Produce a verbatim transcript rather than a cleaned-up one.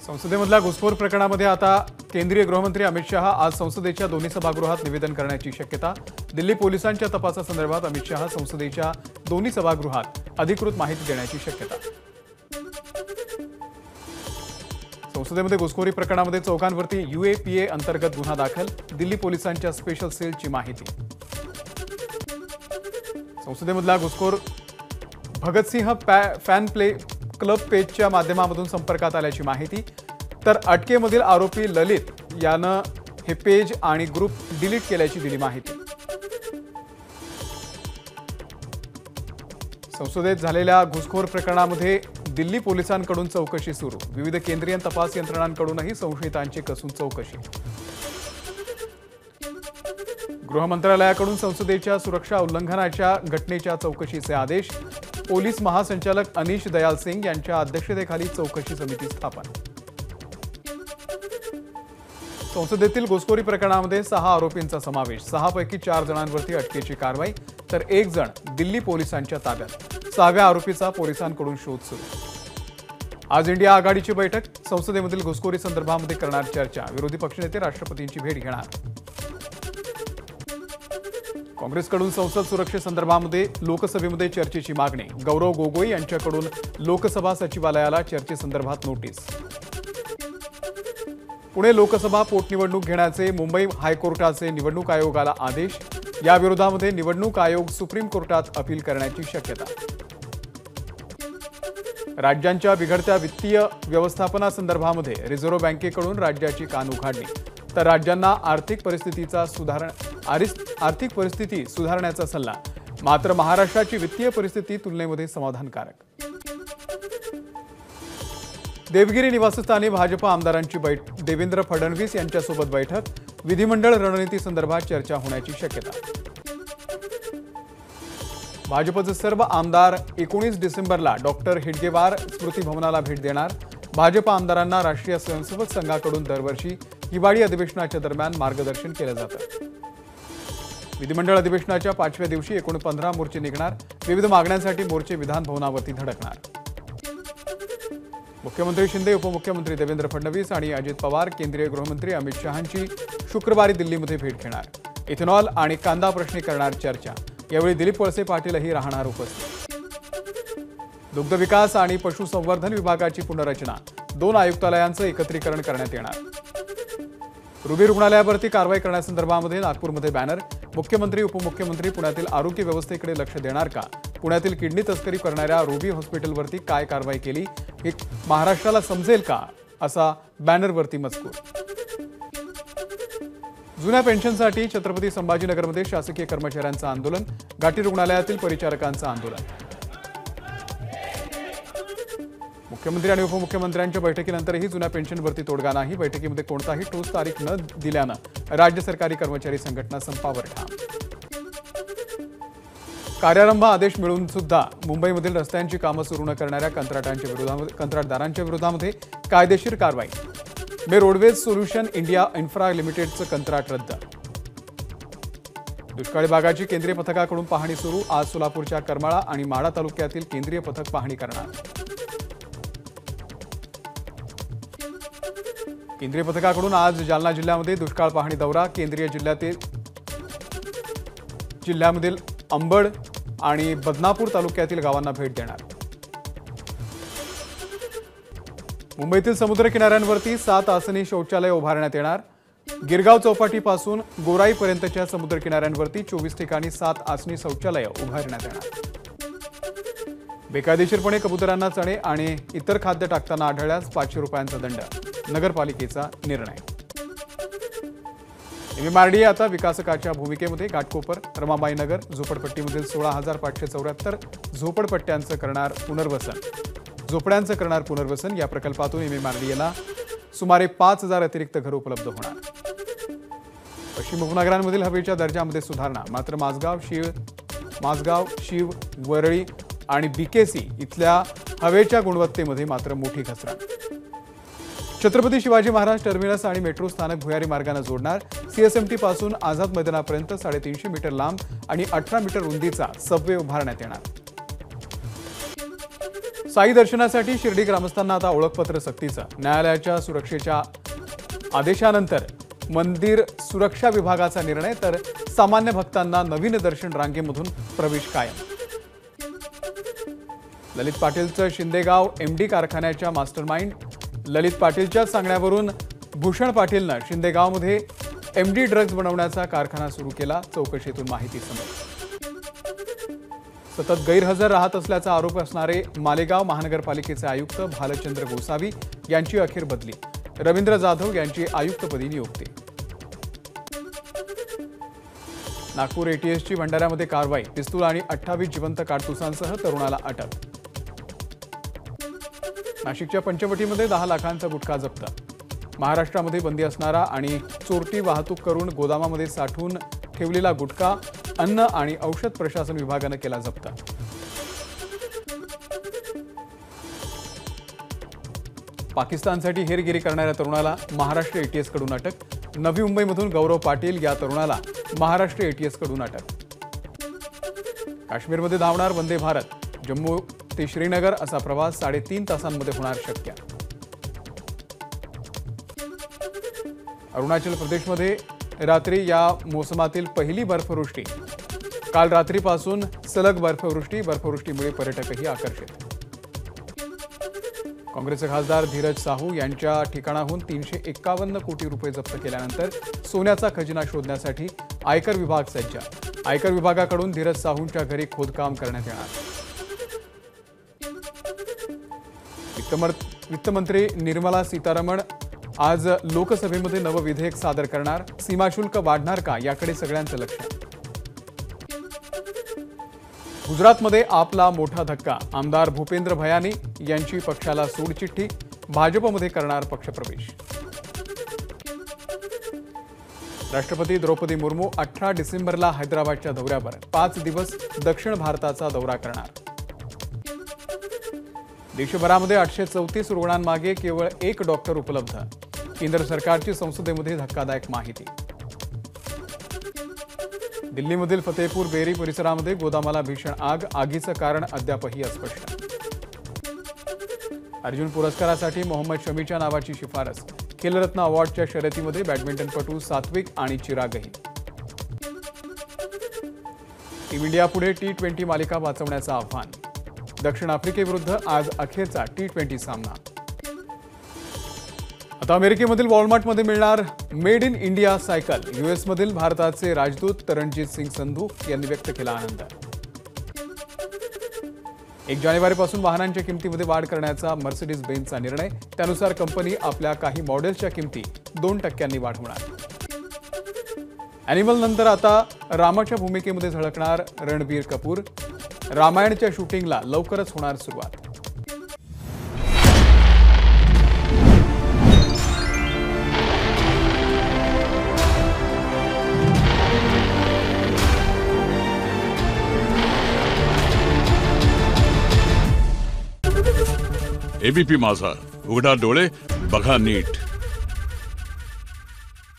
संसदेमधल्या घुसखोर प्रकरणामध्ये आता केंद्रीय गृहमंत्री अमित शहा आज संसदेच्या दोन्ही सभागृहात निवेदन करण्याची शक्यता। दिल्ली पोलिसांच्या तपासासंदर्भात अमित शहा संसदेच्या दोन्ही सभागृहात अधिकृत माहिती देण्याची शक्यता। संसदेमध्ये घुसखोरी प्रकरणामध्ये चौघांवरती यूएपीए अंतर्गत गुन्हा दाखल, दिल्ली पोलिसांच्या स्पेशल सेलची माहिती। संसदेमधला घुसखोर भगतसिंह फॅन प्ले क्लब पेजच्या माध्यमातून संपर्कात आल्याची माहिती, तर अटकेमधील आरोपी ललित यानं हे पेज आणि ग्रुप डिलीट केल्याची दिली माहिती। संसदेत झालेल्या घुसखोर प्रकरणामध्ये दिल्ली पोलिसांकडून चौकशी सुरू, विविध केंद्रीय तपास यंत्रणांकडूनही संशयितांची कसून चौकशी। गृह मंत्रालयाकडून संसदेच्या सुरक्षा उल्लंघनाच्या घटनेच्या चौकशीचे आदेश, पोलीस महासंचालक अनीश दयाल सिंग यांच्या अध्यक्षतेखाली चौकशी समिती स्थापन। संसदेतील घुसखोरी प्रकरणामध्ये सहा आरोपींचा समावेश, सहा पैकी चार जणांवरती अटकेची कारवाई, तर एक जण दिल्ली पोलिसांच्या ताब्यात, सहाव्या आरोपीचा पोलिसांकडून शोध सुरू। आज इंडिया आघाडीची बैठक, संसदेमधील घुसखोरी संदर्भामध्ये करणार चर्चा, विरोधी पक्षनेते राष्ट्रपतींची भेट घेणार। काँग्रेसकडून संसद सुरक्षेसंदर्भामध्ये लोकसभेमध्ये चर्चेची मागणी, गौरव गोगोई यांच्याकडून लोकसभा सचिवालयाला चर्चेसंदर्भात नोटीस। पुणे लोकसभा पोटनिवडणूक घेण्याचे मुंबई हायकोर्टाचे निवडणूक आयोगाला आदेश, या विरोधामध्ये निवडणूक आयोग सुप्रीम कोर्टात अपील करण्याची शक्यता। राज्यांच्या बिघडत्या वित्तीय व्यवस्थापनासंदर्भामध्ये रिझर्व्ह बँकेकडून राज्याची कान उघाडणी, तर राज्यांना आर्थिक परिस्थितीचा सुधारण आर्थिक परिस्थिती सुधारण्याचा सल्ला, मात्र महाराष्ट्राची वित्तीय परिस्थिती तुलनेमध्ये समाधानकारक। देवगिरी निवासस्थानी भाजपा आमदारांची बैठक, देवेंद्र फडणवीस यांच्यासोबत बैठक, विधिमंडळ रणनीती संदर्भात चर्चा होण्याची शक्यता। भाजपचे सर्व आमदार एकोणीस डिसेंबरला डॉक्टर हेडगेवार स्मृती भवनाला भेट देणार। भाजपा आमदारांना राष्ट्रीय स्वयंसेवक संघाकडून दरवर्षी हिवाळी अधिवेशनाच्या दरम्यान मार्गदर्शन केलं जातं। विधिमंडळ अधिवेशनाच्या पाचव्या दिवशी एकूण पंधरा मोर्चे निघणार, विविध मागण्यांसाठी मोर्चे विधान भवनावरती धडकणार। मुख्यमंत्री शिंदे, उपमुख्यमंत्री देवेंद्र फडणवीस आणि अजित पवार केंद्रीय गृहमंत्री अमित शहांची शुक्रवारी दिल्लीमध्ये भेट घेणार। इथेनॉल आणि कांदा प्रश्नी करणार चर्चा, यावेळी दिलीप वळसे पाटीलही राहणार उपस्थित। दुग्ध विकास आणि पशुसंवर्धन विभागाची पुनर्रचना, दोन आयुक्तालयांचं एकत्रीकरण करण्यात येणार। रुबी रुग्णालयावरती कारवाई करण्यासंदर्भामध्ये नागपूरमध्ये बॅनर, मुख्यमंत्री उपमुख्यमंत्री पुण्यातील आरोग्य व्यवस्थेकडे लक्ष देणार का, पुण्यातील किडनी तस्करी करणाऱ्या रुबी हॉस्पिटलवरती काय कारवाई केली हे महाराष्ट्राला समजेल का, असा बॅनरवरती मजकूर। जुन्या पेन्शनसाठी छत्रपती संभाजीनगरमध्ये शासकीय कर्मचाऱ्यांचं आंदोलन, घाटी रुग्णालयातील परिचारकांचं आंदोलन। मुख्यमंत्री आणि उपमुख्यमंत्र्यांच्या बैठकीनंतरही जुन्या पेन्शनवरती तोडगा नाही, बैठकीमध्ये कोणताही ठोस तारीख न दिल्यानं राज्य सरकारी कर्मचारी संघटना संपावर ठाम। कार्यारंभ आदेश मिळून सुद्धा मुंबईमधील रस्त्यांची कामं सुरू न करणाऱ्या कंत्राटांच्या विरोधामध्ये कंत्राटदारांच्या विरोधामध्ये कायदेशीर कारवाई, मे रोडवेज सोल्युशन इंडिया इन्फ्रा लिमिटेडचं कंत्राट रद्द। दुष्काळी भागाची केंद्रीय पथकाकडून पाहणी सुरू, आज सोलापूरच्या करमाळा आणि माढा तालुक्यातील केंद्रीय पथक पाहणी करणार। केंद्रीय पथकाकडून आज जालना जिल्ह्यामध्ये दुष्काळ पाहणी दौरा, केंद्रीय जिल्ह्यातील जिल्ह्यामधील अंबड आणि बदनापूर तालुक्यातील गावांना भेट देणार। मुंबईतील समुद्रकिनाऱ्यांवरती सात आसनी शौचालय उभारण्यात येणार। गिरगाव चौपाटीपासून गोराईपर्यंतच्या समुद्रकिनाऱ्यांवरती चोवीस ठिकाणी सात आसनी शौचालय उभारण्यात येणार। बेकायदेशीरपणे कबुतरांना चणे आणि इतर खाद्य टाकताना आढळल्यास पाचशे रुपयांचा दंड, नगरपालिकेचा निर्णय। एमएमआरडीए आता विकासकाच्या भूमिकेमध्ये, घाटकोपर, रमाबाई नगर, झोपडपट्टीमधील सोळा हजार पाचशे चौऱ्याहत्तर झोपडपट्ट्यांचं करणार पुनर्वसन झोपड्यांचं करणार पुनर्वसन या प्रकल्पातून एमएमआरडीएला सुमारे पाच हजार अतिरिक्त घरं उपलब्ध होणार। पश्चिम उपनगरांमधील हवेच्या दर्जामध्ये सुधारणा, मात्र माझगाव शिव माझगाव शिव वरळी आणि बीकेसी इथल्या हवेच्या गुणवत्तेमध्ये मात्र मोठी घसरण। छत्रपती शिवाजी महाराज टर्मिनस आणि मेट्रो स्थानक भुयारी मार्गाने जोडणार, सीएसएमटी पासून आझाद मैदानापर्यंत साडेतीनशे मीटर लांब आणि अठरा मीटर रुंदीचा सबवे उभारण्यात येणार। साई दर्शनासाठी शिर्डी ग्रामस्थांना आता ओळखपत्र सक्तीचं. न्यायालयाच्या सुरक्षेच्या आदेशानंतर मंदिर सुरक्षा विभागाचा निर्णय, तर सामान्य भक्तांना नवीन दर्शन रांगेमधून प्रवेश कायम. ललित पाटीलचं शिंदेगाव एमडी कारखान्याच्या मास्टरमाइंड. ललित पाटीलच्या सांगण्यावरून भूषण पाटीलनं शिंदेगावमध्ये एमडी ड्रग्ज बनवण्याचा कारखाना सुरू केला. चौकशीतून माहिती समोर. सतत गैरहजर राहत असल्याचा आरोप असणारे मालेगाव महानगरपालिकेचे आयुक्त भालचंद्र गोसावी यांची अखेर बदली. रवींद्र जाधव यांची आयुक्तपदी नियुक्ती. नागपूर एटीएसची भंडाऱ्यामध्ये कारवाई. पिस्तूल आणि अठ्ठावीस जिवंत काडतुसांसह तरुणाला अटक. नाशिकच्या पंचवटीमध्ये दहा लाखांचा गुटखा जप्त. महाराष्ट्रामध्ये बंदी असणारा आणि चोरटी वाहतूक करून गोदामामध्ये साठवून ठेवलेला गुटखा अन्न आणि औषध प्रशासन विभागानं केला जप्त. पाकिस्तानसाठी हेरगिरी करणाऱ्या तरुणाला महाराष्ट्र एटीएस कडून अटक. नवी मुंबईमधून गौरव पाटील या तरुणाला महाराष्ट्र एटीएस कडून अटक. काश्मीरमध्ये धावणार वंदे भारत. जम्मू ते श्रीनगर असा प्रवास साडेतीन तासांमध्ये होणार शक्य. अरुणाचल प्रदेशमध्ये रात्री या मोसमातील पहिली बर्फवृष्टी. काल रात्रीपासून सलग बर्फवृष्टी. बर्फवृष्टीमुळे पर्यटकही आकर्षित. काँग्रेसचे खासदार धीरज साहू यांच्या ठिकाणाहून तीनशे एक्कावन्न कोटी रुपये जप्त केल्यानंतर सोन्याचा खजिना शोधण्यासाठी आयकर विभाग सज्ज. आयकर विभागाकडून धीरज साहूंच्या घरी खोदकाम करण्यात येणार. वित्तमंत्री निर्मला सीतारमण आज लोकसभेमध्ये नवं विधेयक सादर करणार. सीमाशुल्क वाढणार का याकडे सगळ्यांचं लक्ष. गुजरातमध्ये आपला मोठा धक्का. आमदार भूपेंद्र भयानी यांची पक्षाला सूडचिठ्ठी. भाजपमध्ये करणार पक्षप्रवेश. राष्ट्रपती द्रौपदी मुर्मू अठरा डिसेंबरला हैदराबादच्या दौऱ्यावर. पाच दिवस दक्षिण भारताचा दौरा करणार. देशभरामध्ये आठशे चौतीस रुग्णांमागे केवळ एक डॉक्टर उपलब्ध. केंद्र सरकारची संसदेमध्ये धक्कादायक माहिती. दिल्लीमधील फतेहपूर बेरी परिसरामध्ये गोदामाला भीषण आग. आगीचं कारण अद्यापही अस्पष्ट. अर्जुन पुरस्कारासाठी मोहम्मद शमीच्या नावाची शिफारस. खेलरत्न अवॉर्डच्या शर्यतीमध्ये बॅडमिंटनपटू सात्विक आणि चिरागही. टीम इंडियापुढे टी ट्वेंटी मालिका वाचवण्याचं आव्हान. दक्षिण आफ्रिकेविरुद्ध आज अखेरचा टी ट्वेंटी सामना. आता अमेरिकेमधील वॉलमार्टमध्ये मिळणार मेड इन इंडिया सायकल. युएसमधील भारताचे राजदूत रणजित सिंग संधू यांनी व्यक्त केला आनंद. एक जानेवारीपासून वाहनांच्या किमतीमध्ये वाढ करण्याचा मर्सिडीज बेंझचा निर्णय. त्यानुसार कंपनी आपल्या काही मॉडेल्सच्या किमती दोन टक्क्यांनी वाढवणार. अॅनिमल नंतर आता रामाच्या भूमिकेमध्ये झळकणार रणबीर कपूर. रामायणच्या शूटिंगला लवकरच होणार सुरुवात. एबीपी माझा, उघडा डोळे बघा नीट.